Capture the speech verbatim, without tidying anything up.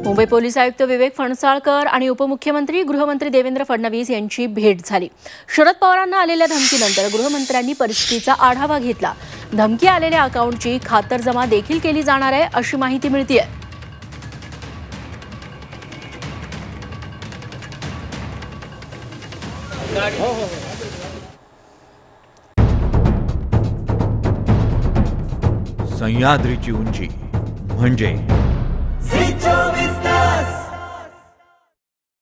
Mumbai police आयुक्त विवेक फणसळकर आणि उपमुख्यमंत्री गृहमंत्री देवेंद्र फडणवीस यांची भेट झाली। शरद पवारांना आलेल्या धमकीनंतर गृहमंत्र्यांनी परिस्थितीचा आढावा घेतला। धमकी आलेल्या अकाउंटची खातरजमा देखील केली जाणार आहे अशी माहिती मिळतेय। सह्याद्रीची उंची म्हणजे